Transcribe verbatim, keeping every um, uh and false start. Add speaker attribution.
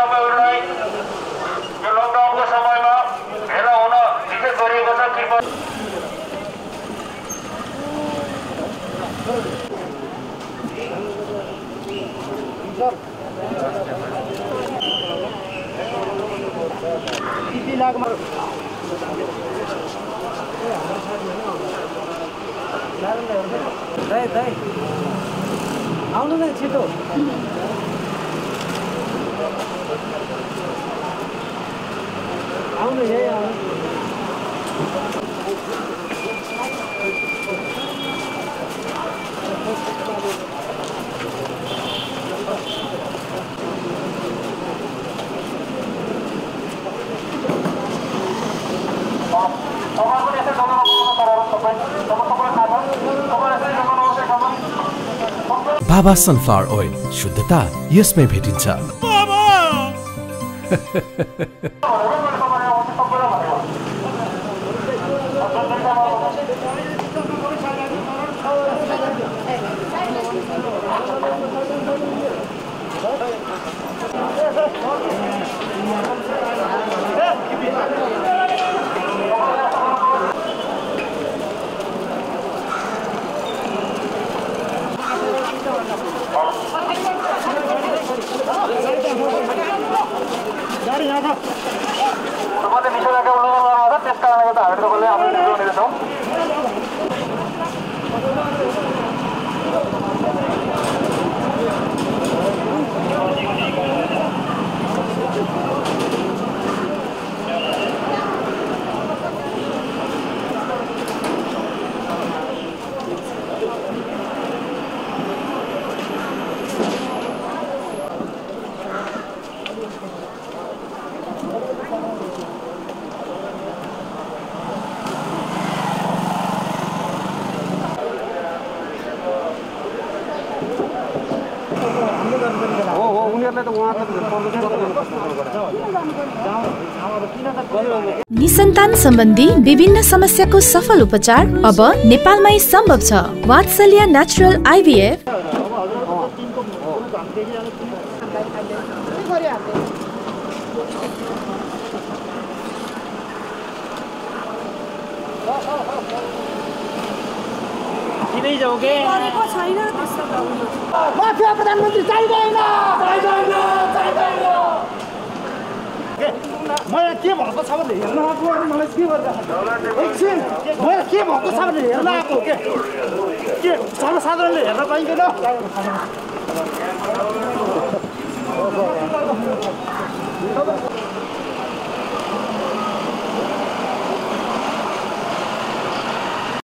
Speaker 1: तपाईँहरूलाई यो लकडाउनको समयमा भेला हुन निषेध गरिएको छ। कृपया
Speaker 2: आउनु न छिटो आउनु यही आउनु
Speaker 3: बाबा सनफ्लावर ओइल शुद्धता यसमै भेटिन्छ।
Speaker 1: तपाईँले निषेधाज्ञा उल्लङ्घन गर्नुभएको छ, त्यस कारणले गर्दा हामी तपाईँले आफ्नो निर्णय लिँदैछौँ।
Speaker 4: निसन्तान सम्बन्धी विभिन्न समस्याको सफल उपचार अब नेपालमै सम्भव छ। वात्सल्य नेचुरल आइभीएफ
Speaker 2: किनै जाउगे
Speaker 5: गरेको छैन त्यस्तो गर्नु।
Speaker 2: माफिया प्रधानमन्त्री चाहिँदैन चाहिँदैन चाहिँदैन। मलाई के भएको छ भने हेर्न आएको अनि मलाई के गरिरहेको एकछिन मलाई के भएको छ भने हेर्न आएको के के सर्वसाधारणले हेर्न पाइँदैन।